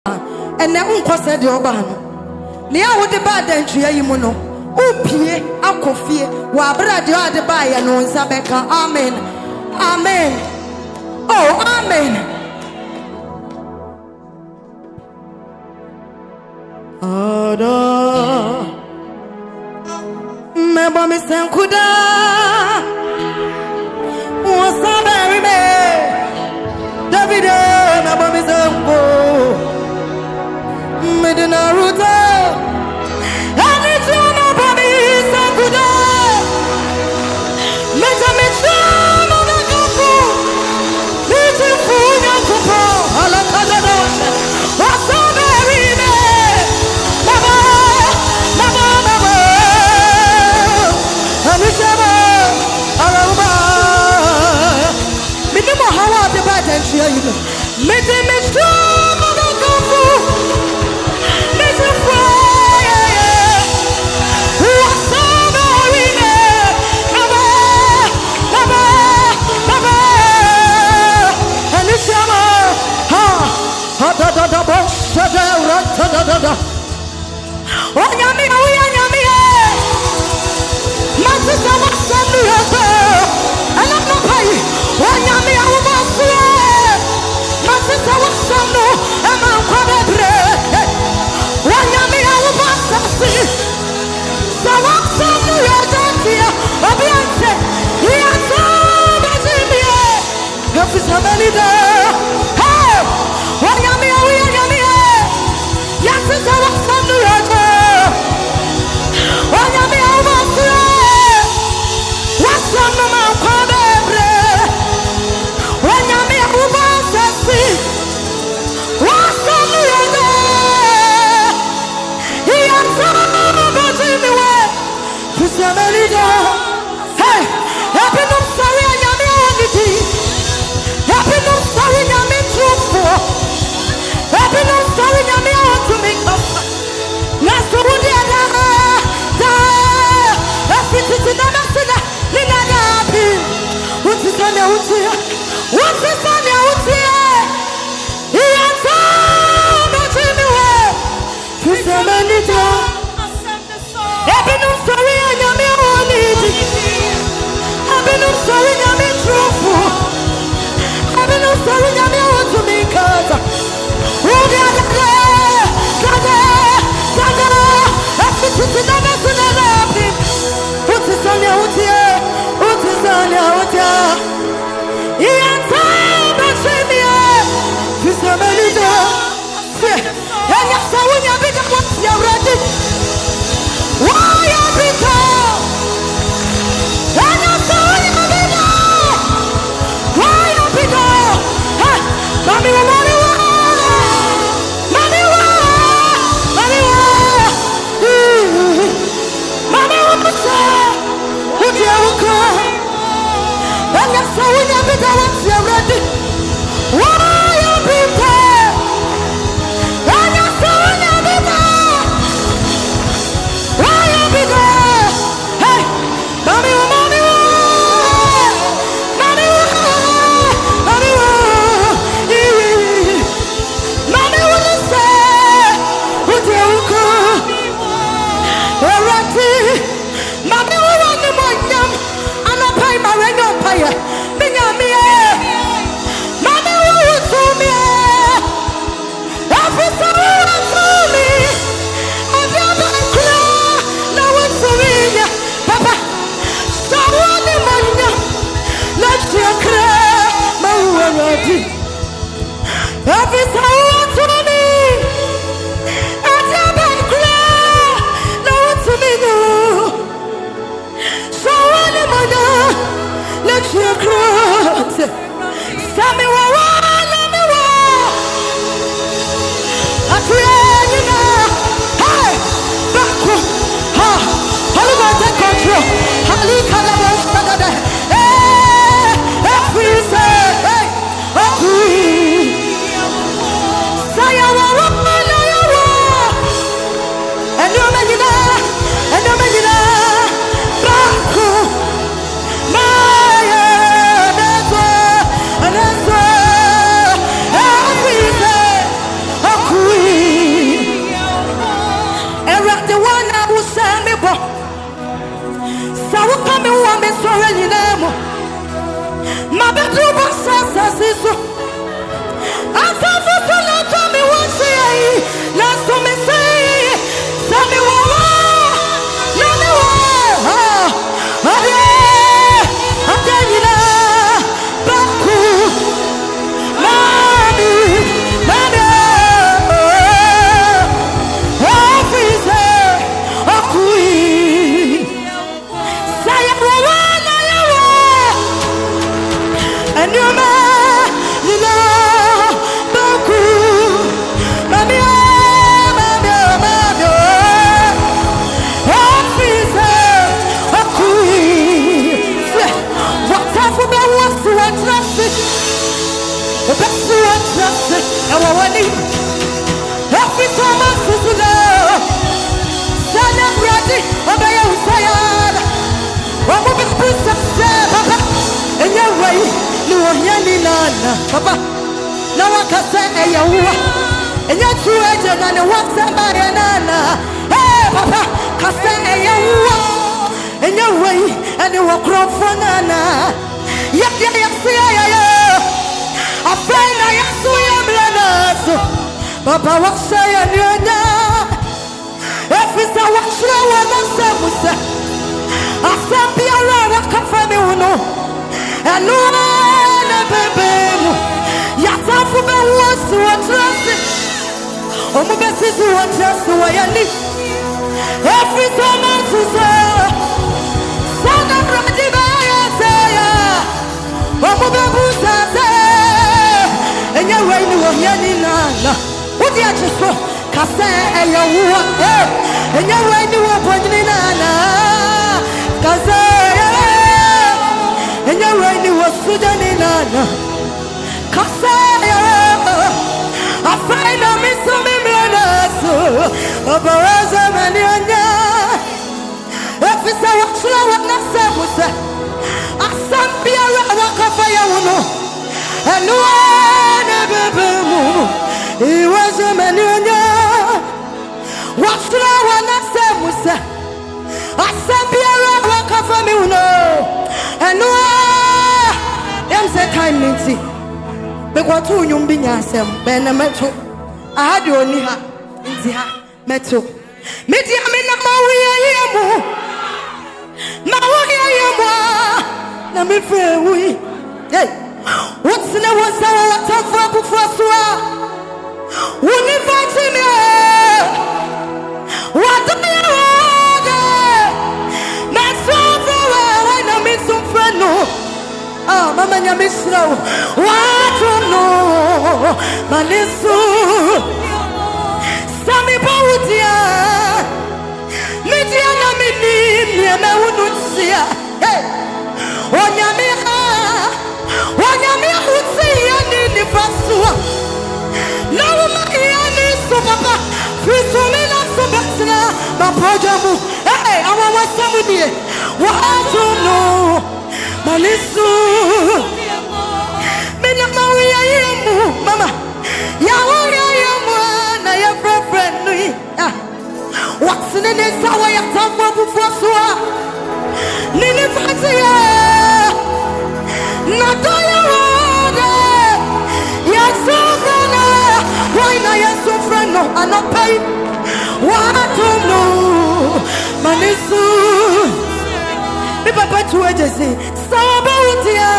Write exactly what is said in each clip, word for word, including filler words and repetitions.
and then unko said your ban. Near what the bad entry yimono. Upie akofie wa brade o de ba ye no nsa beka. Amen. Amen. Oh, amen. Ada me ba mi senkuda o saberi me David me ba mi senko me de na ruta ani tuna ba mi senkuda me ta me tuna na kafu me te fu na kupo ala kada do o saberi me baba baba baba ani chama araba me mo hawa de ba den tria yi me te me tuna na kafu me te fu da da da bo shada rata da da da o nyami o ya nyami e mati sa wa sanu ya ba ala no pai o nyami a wo ba su e mati sa wa sanu e ma kwa be bre o nyami a wo ba sa si sa wa sanu ya da ti obi ante ya so ba ti mi e ya fi sa mani da hey o nyami Yes, I was from the river. When you be over there, what's on the mountain? When you be over there, what's on the river? He has come about in the way. Who's a melody? Hey, happy no sorry, I am the happy no sorry, I am truthful. Happy no sorry, I am to make up. Let's go to the other. Let's get to the master. Nina happy. What is on your here? What is on your here? He has come to me. Who's a manager? Happy no sorry, I am only. Happy no sorry, I am truthful. Happy no sorry, I am to make up. Queen. want me sorry in them. My bedroom was so. I thought for so long, tell me what say. Last to me say, tell me what, tell me what. Oh yeah, I'm telling you now, Baku, mommy, mommy, oh freezer, oh queen, say it one, and you man, you know, Baku, mommy, mommy, mommy, oh freezer, oh queen. Whatever me wants to trust it, the best to trust it, and what I need. Every time I see to love, stand up ready, obey your sayad. What will be princess, Papa? In your way, no yanni nana, Papa. Now I can say, hey, you and your true agent and what's somebody nana. Hey, Papa, can say, hey, you in your way, and you walk around for nana. Yak, yak, yak, see, I find I am so young, Papa, what say you now? If it's a watch, I want to say, I can't be around, I can't find me, no. And no one, baby, Yata for me wants to trust it. Oh, my best is to trust the way I live. Every time I say, Son of Radibaya, say, oh, my baby, say, and you're waiting on Yanina. What do you just say? Cassa and your work, and you're waiting on Yanina. Cassa. And you're right, you were Sudanina. Cassaya, I find a miss of me, a Baraza Maniana. If it's a watch, I would not say, was that I sent me a rock of fire. And no one ever moved. He was a Maniana. What's the one that said, was that I sent me a rock of fire. And no, I'm saying time ninety. But what two you be yourself? Ben a metal. I had you only ha in the metal. Media Mina Maria Yamu Maria Yamu Nami Free. Hey, what's in the was our top for Bufasua? Won't you fight me? What do you want? That's all for I know me some friend. No. Ah, mama nyamisra, watu no, malisu, sami bautia, media na mini, niame unutia, hey, wanyamia, wanyamia utia nini fasua, na umia ni subaba, fisumina subatina, mapojamu, hey, awa wasamu die, watu no. Malisu Mina Maria Yamu Mama Yahuya Yamu Na ya friend nui What's in the sawa ya tamwa bufosua Nini fatia Natoya wade Yasufana Waina yasufrano Anopai Watu no Malisu Mi papa tuwe jesi Saba utia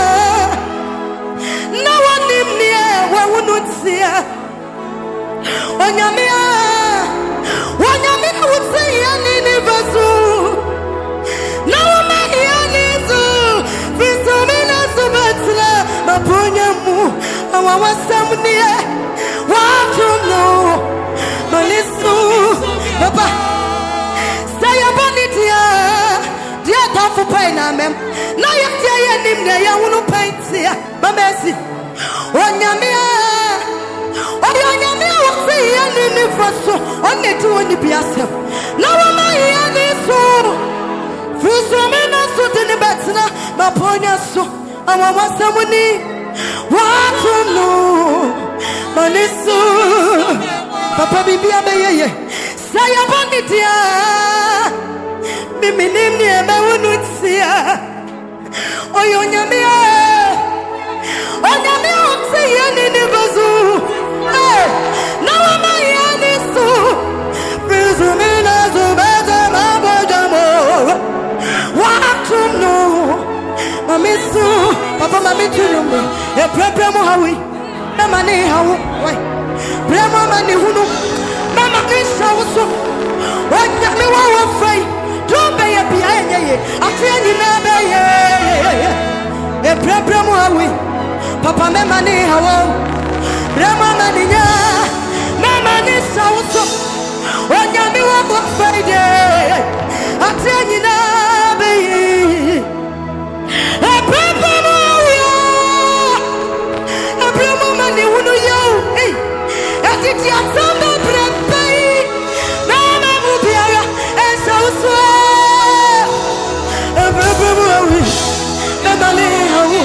Na wanimnia Wawunutia Wanyamia Wanyamia utia Nini vasu Na wamania nizu Visumina subatila Maponyamu Awawasamunia Watu no Malisu Papa Sayabanitia Dia tafu pai na mem na yatia ye nim na ya wunu pai tia mamesi onyamia onyamia wasi ya ni ni faso onne tu oni biase na wama ya ni so fiso mena so tini betina maponya so awa wasamuni watu no manisu papa bibia beyeye saya banitia Mimi nimni eme unuti Sia. Oh, you nyame. Oh, nyame umse yeni ni bazu. Hey, na wama yeni su. Prisumina zubete mabojamo. Watum no. Mamisu, Papa Mamitu no. E prepe mo hawi. Na mani hawu. Wai. Premo mani hunu. Na mani shawusu. Wanyame wa wafai. Drombe ye pia ye. Afia nyina be ye. E prepe mo hawi. Papa me mani hawo. Premo mani nya. Na mani shawusu. Wanyame wa wafai ye. Afia nyina be ye. E prepe mo hawi. E premo mani hunu yo. Hey. E titi atamba prepe. Na na mubiara. E shawusu. E prepe mo hawi. Na mani hawo.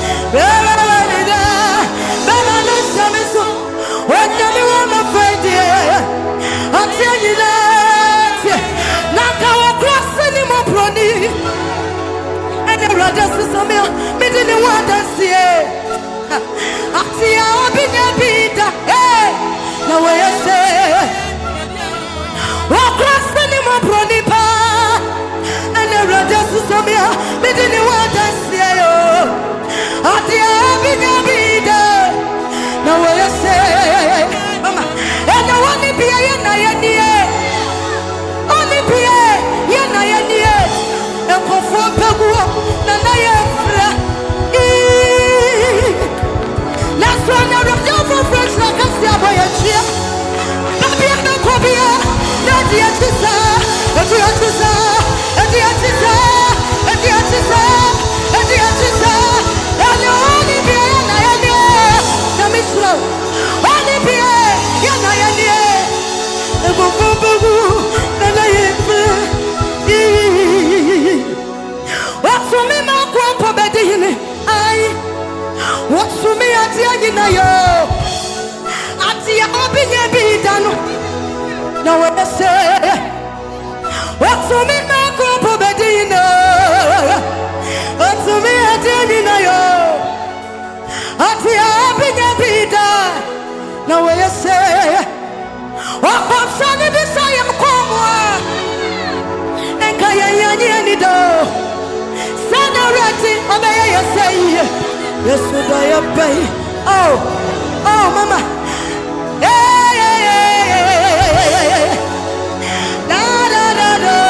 What's to me at the end of you? At the open be done. Now when I say, what's to me now? Go Bedina. What's to me at the end of you? At the open be done. Now when I say, what comes on the Messiah? Come on. And Kayani do. Sanarati, obey your say. Yes, would I obey? Oh, oh, Mama. Hey, hey, hey, hey, hey. Da, da, da,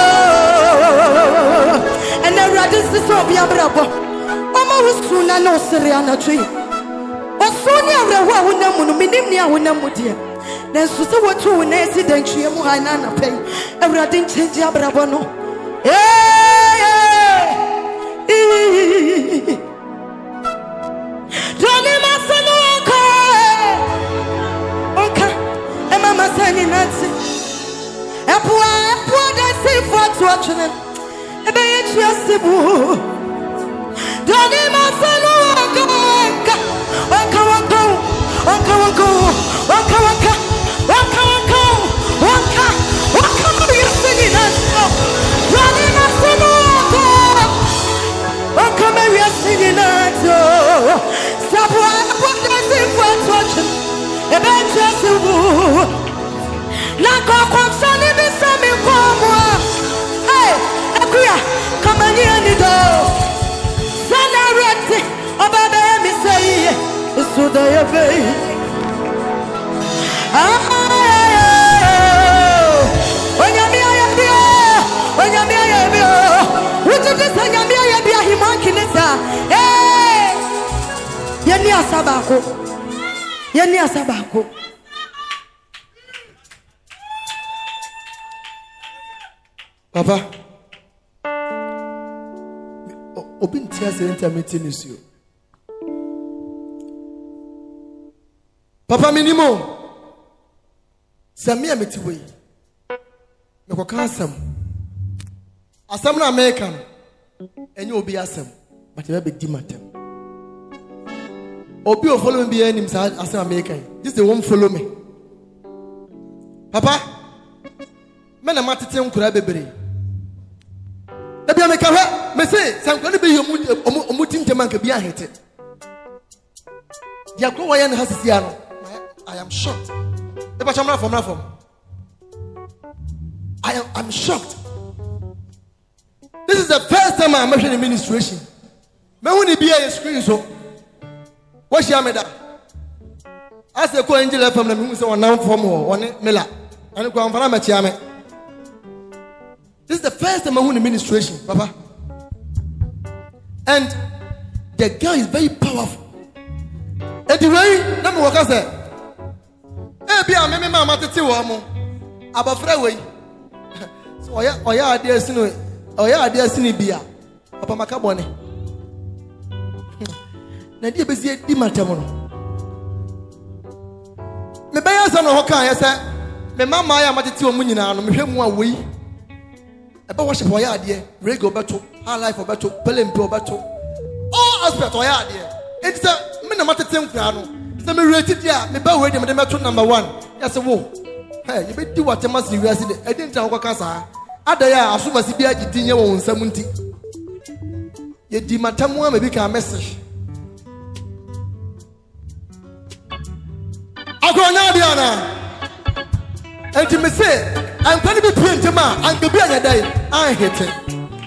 da. And the radis is so be a bravo. Mama was soon a no Syriana tree. Or Sonia, who never minimia when I'm with you. Then Susa were two in accident, she and Muhaina pay. A radin change your bravo. Hey, hey. Johnny Masano Oka Emma Masani Nancy Epua Epua Dancy for watching it Ebe Yasibu Johnny Masano Oka Oka Oka Oka Oka Oka Oka Oka Oka Oka Oka Yasini Nancy Johnny Masano Oka Oka Yasini Nancy Stop what dancing for touching. Eventually, Nako Komsani Bissami Komwa. Hey, Akuya, come on here, Nido. Sanarati, Obaba Missay, Sudaya Bay. Ah, when you're near, when you're near, would you just say you're near him on Kinesa? Hey, Yeni Asabako. Yeni Asabako. Papa, open tears and intermittent is you. Papa minimum. Samia metiwe. Meko kansam. Asam na American. Enye obi asam. But you be dimatem. Obi o follow me be any asam American. This the one follow me. Papa, me na matete nkura bebre. Ebi ameka hwe, me se say, some can be your mutin Jamanka be a hit. Yakowayan has Siano. I am shocked. If I'm not from Rafom, I am I'm shocked. This is the first time I'm mentioning administration. May only be a screen so. What's your meda? As a co angel from the Musa or now from one Miller. And go on for a this is the first time I'm in administration, Papa. And the girl is very powerful. And the way, let me walk us there. Eh, be a member of the Tiwamo. About Freeway. So, I oh, yeah, dear Sinu, oh, yeah, dear Sinibia. Papa Macabone. Nadia Bessie Dimatamono. Me buy us on a hoka, I said, me mamma, I am at the Tiwamunina, and me him one way. About worship or yard, dear, Rego battle, high life or battle, Pelimpo battle. All aspects or yard, dear. It's a minimum temple. Let me rate it, yeah. Me bow ready, Madame number one. Yes, a woo. Hey, you better do what I must do. I didn't tell Wakasa. Adaya, as soon as you be a Gitina on seventy. Yet, the Matamua may become a message. I go now, Diana. And to me say, I'm going to be twenty man, and to be a day, I hate it.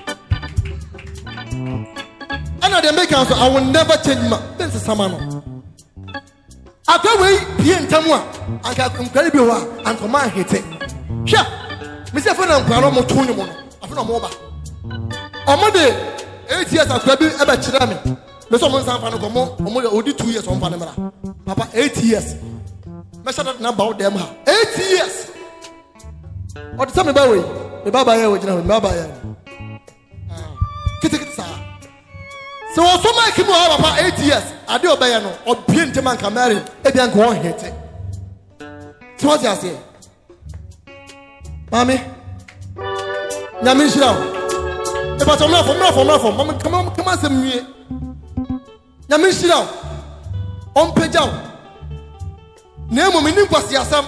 And I make answer, I will never change my. This is Samano. I go away, P N Tamwa, I got incredible and command hate it. Sure, Mister Fernand Granomo Tunimon, I feel more. On Monday, eight years of Baby Ever Chirami. Mister Monsan Panocomo, only two years on Panama. Papa, eight years. Measure that number about them. Eight years. What tell me about it? The Baba, you know, Baba. Kitty. So also my people have about eight years. I do obey no or being to man can marry. If you go on hit it. So what you say? Mommy, Yamin Shiro. If I'm not from not from not from Mama, come on, come on, some me. Yamin Shiro. On page out. Name of me new Quasiasam.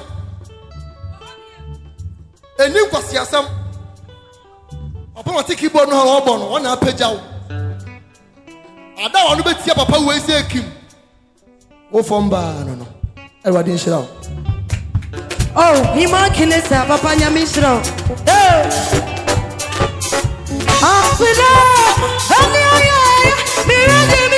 A new Quasiasam. Upon a ticket board, no one, one page out. I don't want to be here, Papa. We say Kim. Go from bar, no, no. Everybody shout. Oh, he marking this up, Papa Yamishro. Hey, I'm with you.